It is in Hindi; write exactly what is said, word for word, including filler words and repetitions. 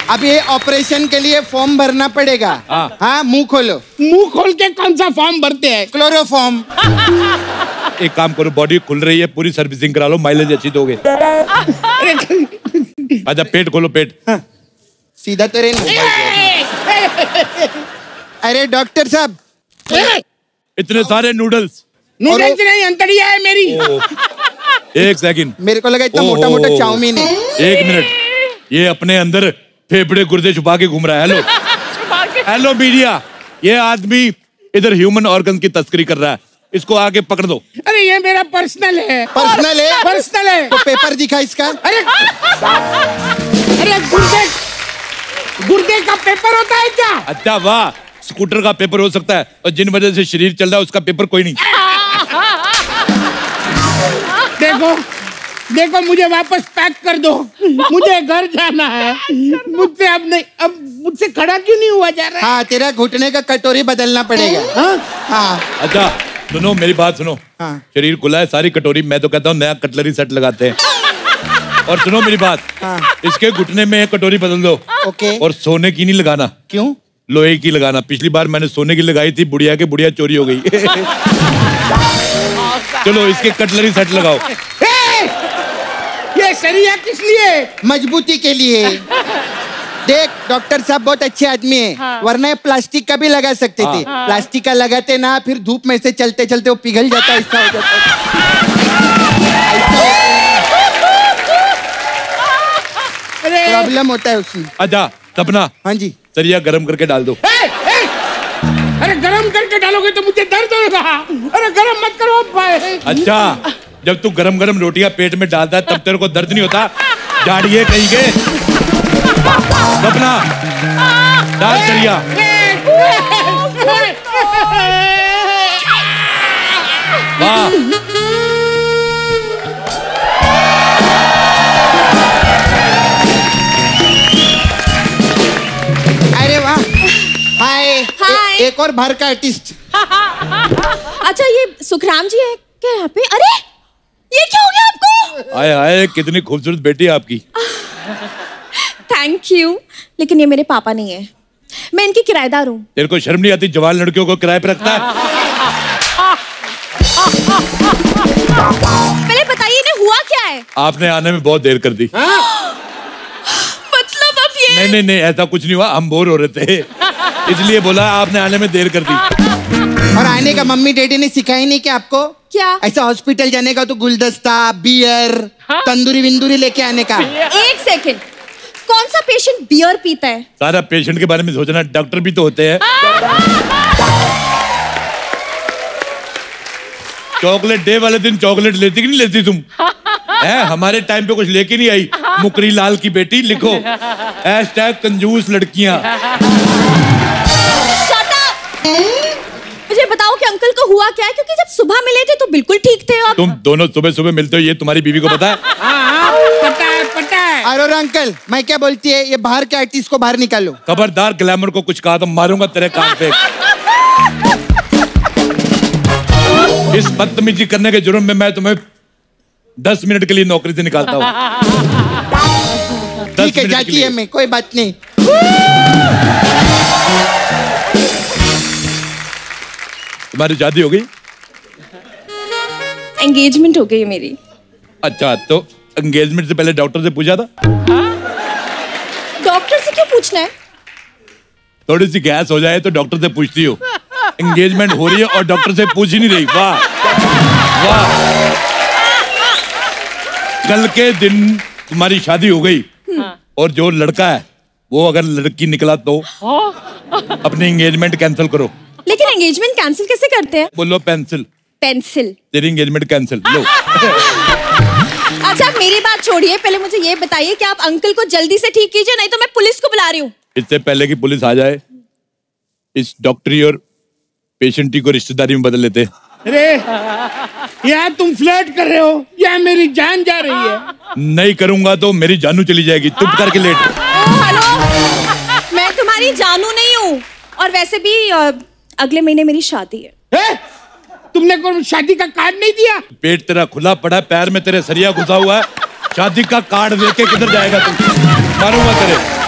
अब ये ऑपरेशन के लिए फॉर्म भरना पड़ेगा। हाँ, हाँ मुंह खोलो। मुंह खोल के कौन सा फॉर्म भरते हैं? क्लोरोफॉर्म। एक काम करो, बॉडी खुल रही है, पूरी सर्विसिंग करा लो, माइलेज अच्छी दोगे। अच्छा पेट खोलो, पेट। हाँ। सीधा तेरे। अरे डॉक्टर साहब, इतने सारे नूडल्स। नूडल्स नहीं, अंतड़िया है मेरी। एक सेकंड, मेरे को लगा इतना मोटा मोटा चाउमीन है। एक मिनट, ये अपने अंदर फेफड़े गुर्दे छुपा के घूम रहा है। हेलो हेलो मीडिया, ये आदमी इधर ह्यूमन ऑर्गन की तस्करी कर रहा है, इसको आके पकड़ दो। अरे ये मेरा पर्सनल है। पर्सनल है? पर्सनल है। तो पेपर दिखा इसका। अरे अरे गुर्दे गुर्दे का पेपर होता है क्या? अच्छा वाह, स्कूटर का पेपर हो सकता है, और जिन वजह से शरीर चल रहा है उसका पेपर कोई नहीं। देखो देखो, मुझे वापस पैक कर दो, मुझे घर जाना है। मुझसे अब नहीं, अब मुझसे खड़ा क्यों नहीं हुआ जा रहा है? हाँ, तेरा घुटने का कटोरी बदलना पड़ेगा। हाँ हाँ। अच्छा सुनो मेरी बात सुनो। हाँ। शरीर खुला है, सारी कटोरी, मैं तो कहता हूँ नया कटलरी सेट लगाते हैं। और सुनो मेरी बात। हाँ। इसके घुटने में कटोरी बदल दो। ओके। और सोने की नहीं लगाना। क्यों? लोहे की लगाना। पिछली बार मैंने सोने की लगाई थी, बुढ़िया के बुढ़िया चोरी हो गई। चलो इसके कटलरी सेट लगाओ। ये सरिया किस लिए? मजबूती के लिए। देख डॉक्टर साहब बहुत अच्छे आदमी है। हाँ। वरना ये प्लास्टिक का भी लगा सकते थे। हाँ। प्लास्टिक का लगाते ना, फिर धूप में से चलते चलते वो पिघल जाता, ऐसा हो जाता। प्रॉब्लम होता है उसमें। अच्छा सपना। हाँ जी। सरिया गरम करके डाल दो। ए, ए, अरे गरम करके डालोगे तो मुझे दर्द होगा। अरे गरम मत करो भाई। अच्छा, जब तू गरम गरम रोटियां पेट में डालता है तब तेरे को दर्द नहीं होता? झाड़िए कहीं के। सपना डाल सरिया। वाह, अरे वाह। हाय। हाय। एक और बाहर का आर्टिस्ट। अच्छा ये सुखराम जी है क्या यहाँ पे? अरे ये क्या हो गया आपको? आए आए, कितनी खूबसूरत बेटी है आपकी। थैंक यू, लेकिन ये मेरे पापा नहीं है, मैं इनकी किराएदार हूँ। तेरे को शर्म नहीं आती? जवान लड़कियों को किराए पे रखता है। पहले बताइए इन्हें हुआ क्या है? आपने आने में बहुत देर कर दी। मतलब अब ये? नहीं नहीं नहीं, ऐसा कुछ नहीं हुआ, हम बोर हो रहे थे इसलिए बोला आपने आने में देर कर दी। और आने का मम्मी डैडी ने सिखाई नहीं क्या आपको? क्या? ऐसा हॉस्पिटल जाने का तो गुलदस्ता, बियर, तंदूरी विंदूरी लेके आने का। एक सेकंड, कौन सा पेशेंट बियर पीता है? सारा पेशेंट के बारे में सोचना, डॉक्टर भी तो होते हैं। चॉकलेट डे वाले दिन चॉकलेट लेती कि नहीं लेती तुम? है, हमारे टाइम पे कुछ लेके नहीं आई। मुकरी लाल की बेटी लिखो, हैशटैग कंजूस लड़कियां। मुझे बताओ कि अंकल को हुआ क्या है, क्योंकि जब सुबह मिले थे तो बिल्कुल ठीक थे। और तुम दोनों सुबह सुबह मिलते हो, ये तुम्हारी बीवी को पता है? हाँ, पता है पता है। अरोरा अंकल, मैं क्या बोलती है, ये बाहर के आर्टिस्ट को बाहर निकालो। खबरदार ग्लैमर को कुछ कहा तो मारूंगा तेरे कान पे। इस बदतमीजी करने के जुर्म में मैं तुम्हें दस मिनट के लिए नौकरी से निकालता हूँ। ठीक है, जाती है मैं, कोई बात नहीं। तुम्हारी शादी हो गई? एंगेजमेंट हो गई मेरी। अच्छा, तो एंगेजमेंट से पहले डॉक्टर से पूछा था? डॉक्टर से क्यों पूछना है? थोड़ी सी गैस हो जाए तो डॉक्टर से पूछती हो। एंगेजमेंट हो रही है और डॉक्टर से पूछ ही नहीं रही। वाह वाह। कल के दिन तुम्हारी शादी हो गई और जो लड़का है वो अगर लड़की निकला तो अपनी एंगेजमेंट कैंसिल करो। लेकिन एंगेजमेंट कैंसिल कैसे करते हैं? बोलो पेंसिल। पेंसिल। तेरी एंगेजमेंट कैंसिल। लो। अच्छा मेरी बात छोड़िए, पहले मुझे ये बताइए कि आप अंकल को जल्दी से ठीक कीजिए, नहीं तो मैं पुलिस को बुला रही हूँ। इससे पहले कि पुलिस आ जाए, इस डॉक्टरी और पेशेंटी को रिश्तेदारी में बदल लेते हैं। अरे यार तुम फ्लर्ट कर रहे हो या मेरी जान जा रही है? नहीं करूंगा तो मेरी जानू चली जाएगी। चुप करके लेट। हेलो, मैं तुम्हारी जानू नहीं हूँ, और वैसे भी अगले महीने मेरी शादी है। ए? तुमने कोई शादी का कार्ड नहीं दिया? पेट तेरा खुला पड़ा है, पैर में तेरे सरिया घुसा हुआ है, शादी का कार्ड लेके किधर जाएगा तू? मारूंगा तेरे।